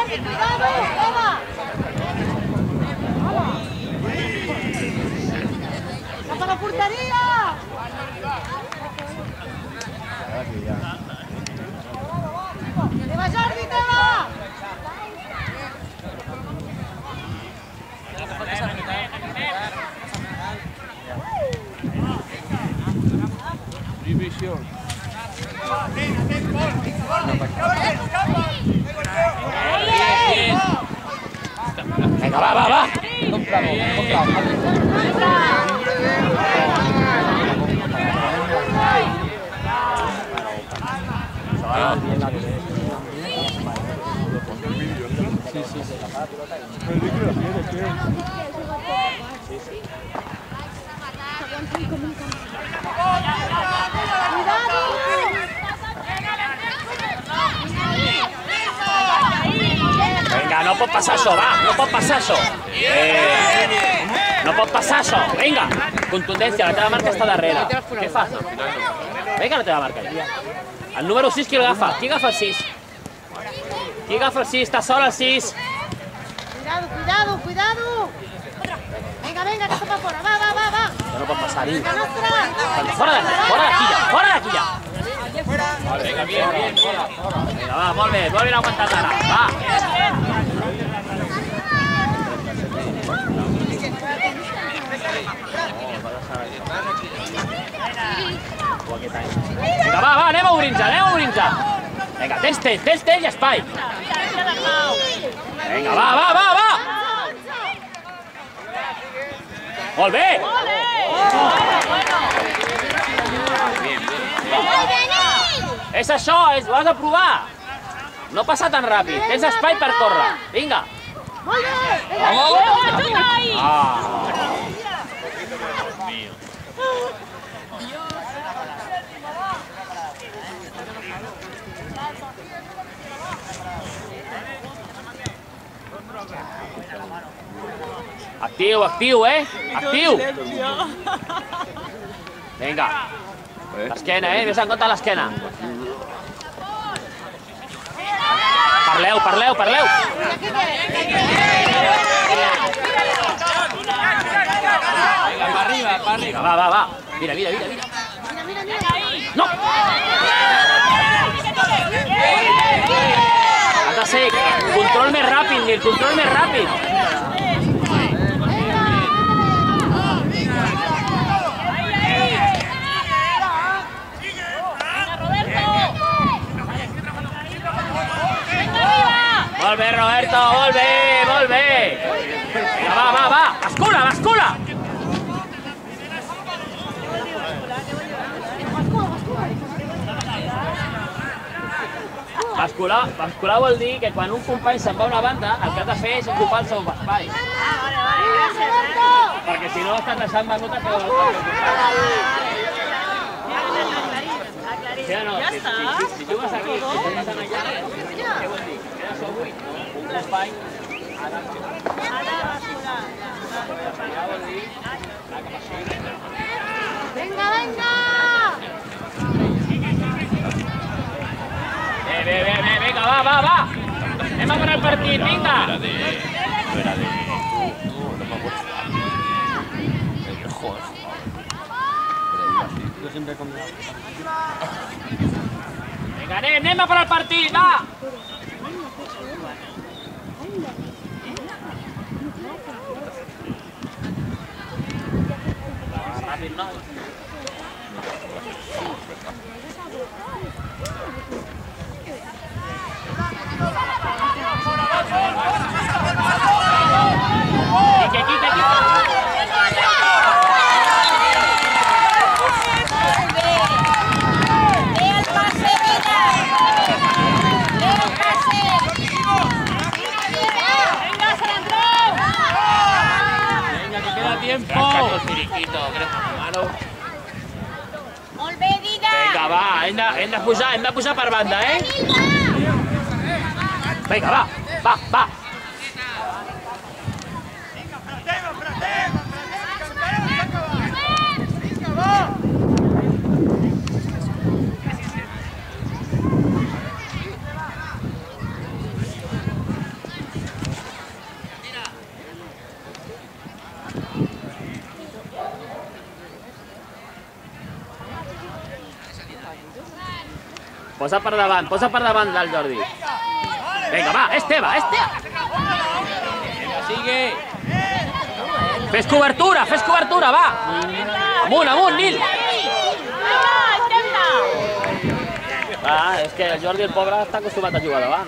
¡Cap a la porteria! Teva, Jordi, teva! Divisió. Venga, va, va, va. Venga, no pot passar això, va, no pot passar això. No pot passar això, vinga. Contundència, la teva marca està darrere. Què fas? Vinga, la teva marca. El número 6, qui l'agafa? Qui agafa el 6? Qui agafa el 6? Està sol el 6. Cuidado, cuidado, cuidado! Venga, venga, que està per fora, va, va, va, va! Ja no pot passar, vinga. Fora d'aquí ja, fora d'aquí ja. Vinga, bien, bien. Vinga, va, molt ben aguantat ara, va. Vinga, va, anem a obrint-nos, Vinga, tens temps i espai. Vinga, va. Molt bé. És això, ho has de provar. No passa tan ràpid, tens espai per córrer. Vinga. Molt bé! Actiu, actiu. Vinga. L'esquena, vés en compte l'esquena. Parleu. Vinga, per arriba. Va. Mira. No! Has de ser control més ràpid, Nil, control més ràpid. Molt bé, Roberto, molt bé. Vinga, va. Bascula. Bascular vol dir que quan un company se'n va a una banda, el que has de fer és ocupar el seu espai. Perquè si no estàs deixant venut a fer el company. Sí o no? Si jugues aquí, si jugues allà, què vol dir? Queda sol buit. Un company ha de bascular. Vol dir que així. Venga! Vinga, va. Anem a per el partit, vinga. No era de... Joder. Yo siempre he comido. Vinga, anem a per el partit, va. Ràpid, no? Aquí. Tiempo. Molt bé, Diga! Vinga, va, hem de pujar per banda, Vinga, va. Posa per davant del Jordi. Vinga, va, Esteve! Sigue. Fes cobertura, va! Amunt, Nil! Va, és que el Jordi, el pobre, està acostumat a jugar davant.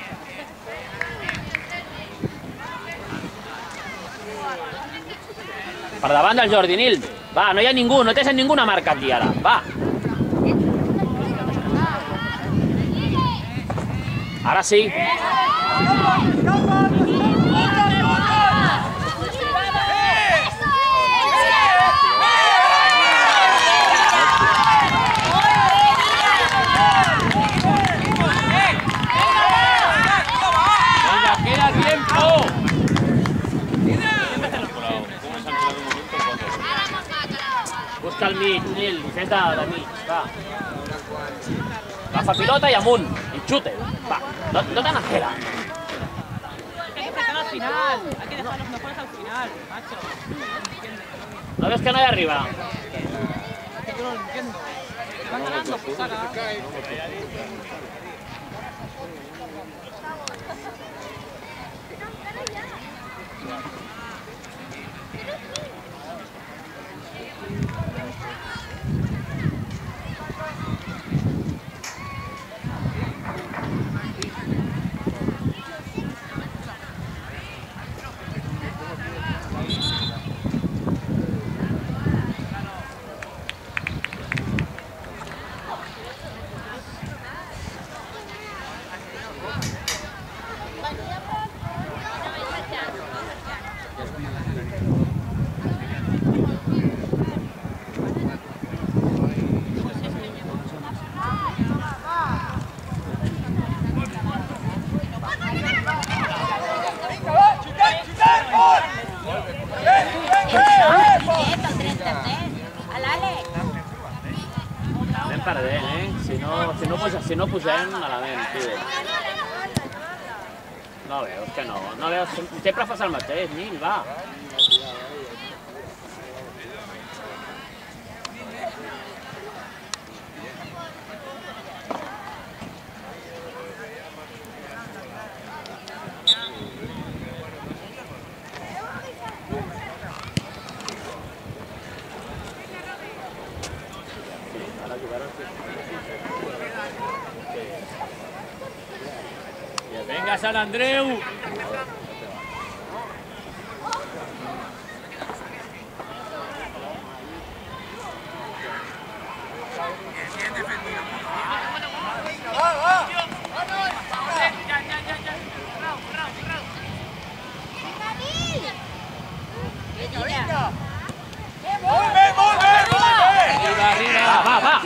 Per davant del Jordi, Nil. Va, no hi ha ningú, no tens ninguna marca aquí ara. Va. Ara sí. Venga, queda tiempo. Busca el mig, Nil, fes de mig, va. Agafa pilota i amunt, i xute, va, no tan ajera. Hay que empezar al final, hay que dejar los mejores al final, macho. No ves que no hi arriba? Que yo no lo entiendo. Van ganando, pues cara. Anem perdent, Si no posem, malament, tio. No veus que no. No veus, sempre fas el mateix, Nil, va. Venga, Sant Andreu. Arriba. Va.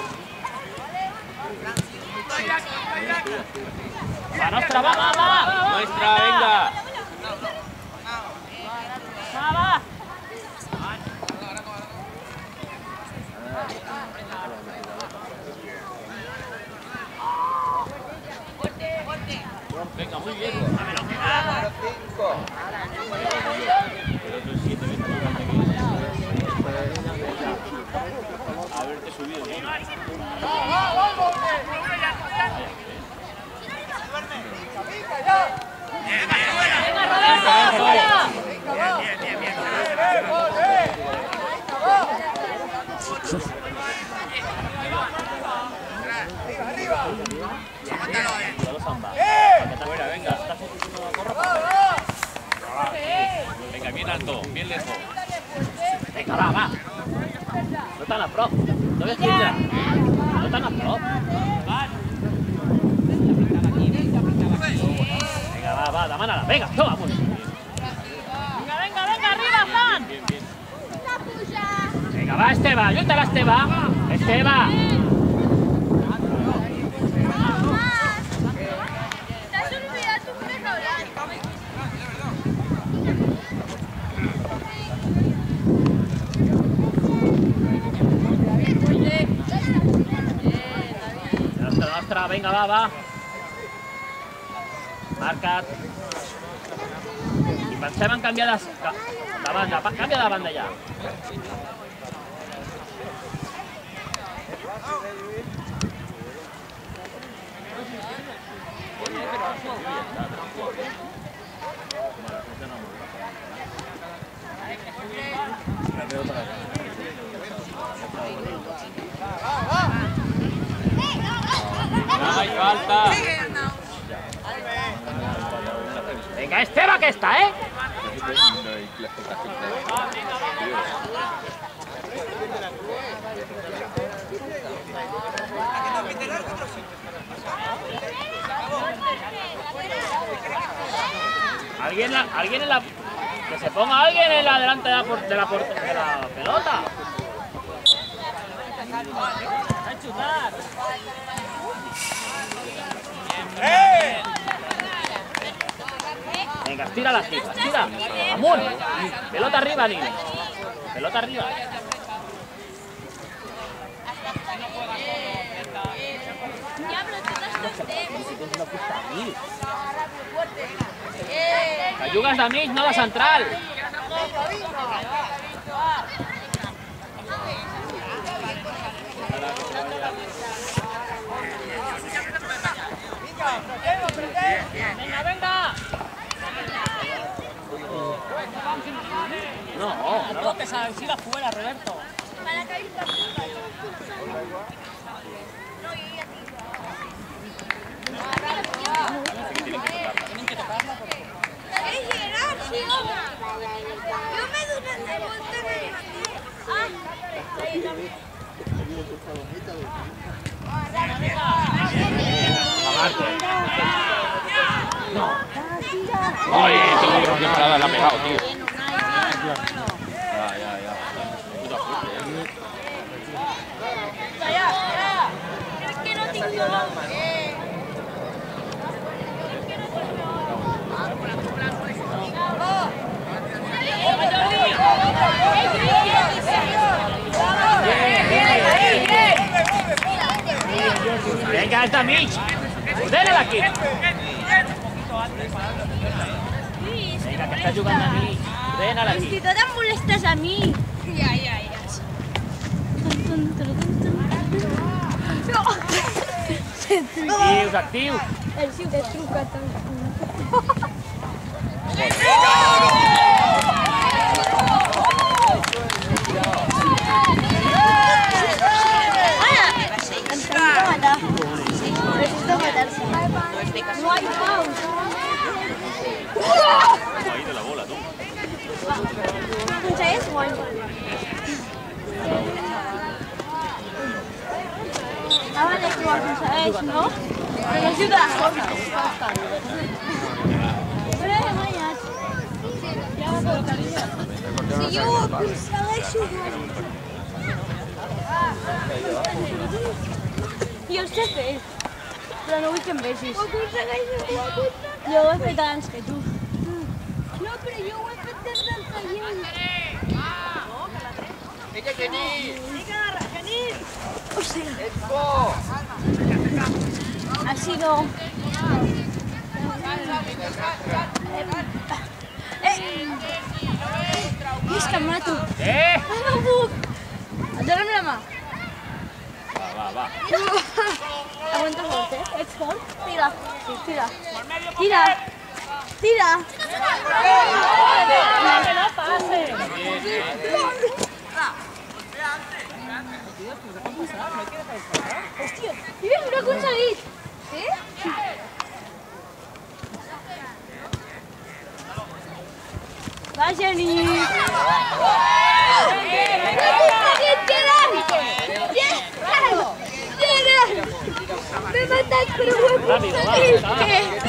Va, nostra, va. Nuestra, venga. Va. Venga, muy bien. Haberte subido bien. Fuera, venga. Venga, bien alto, bien lejos. Vinga, va. No tan a prop. No ves tindre. No tan a prop. Vinga, va, demana-la. Vinga, toma, amunt. Venga, arriba, Fran. Bien. Vinga, va, Esteve, ajuda l'Esteve. Esteve. Nostra, vinga, va. Marca't. I pensem en canviar de banda. Canvia de banda ja. falta. Venga, Esteba que está, ¿eh? Alguien en la... Que se ponga alguien en la delante de la pelota. A chutar. Venga, estira la tira, estira. Amun. Pelota arriba, Nino. Pelota arriba. Cayugas de mig, no la central. Venga, venga. No, No toques a Silva fuera, Roberto. Tienen que tocarla porque... Yo me doy una vuelta Ay, qué parada la ha pegado, tío. Ya. Puta fuerte, Es que no tengo... Venga, esta Mitch. Ordénala aquí. Venga, que está jugando a Mitch. Ordénala aquí. Si no te molestes a mi. Ja. Actius, actius. El sí te truca tant. Necesito matarse. No hay pausa. ahí de la bola, tú. Aconsegueix guany. Ah, vale, que ho aconsegueix, no? Però no ajuda. Però he guanyat. Si jo ho aconsegueixo, jo ho sé fer, però no vull que em vegis. Ho aconsegueixo. Jo ho he fet abans que tu. No, però jo ho he fet des del taller. Vinga, Genís. O sigui... Així no. És que em mato. No puc. Dóna'm la mà. Va. Aguanta fort, Ets fort? Tira. Sí, tira. Tira. Que no pase. Hòstia, mira, ho he aconseguit. Sí? Va, Genís. M'he matat, però ho he aconseguit.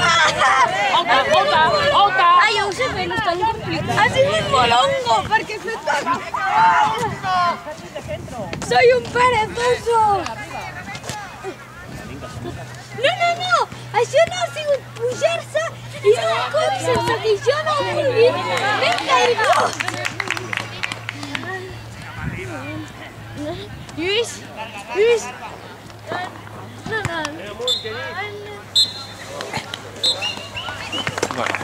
Volta! Ai, jo ho sé fer, no és tan complicat. Ha sigut molongo, perquè he fet tant. Soy un perezoso. No. Això no ha sigut pujar-se i un cop sense que jo no ho vulgui. M'he caigut. Lluís. No. Bueno.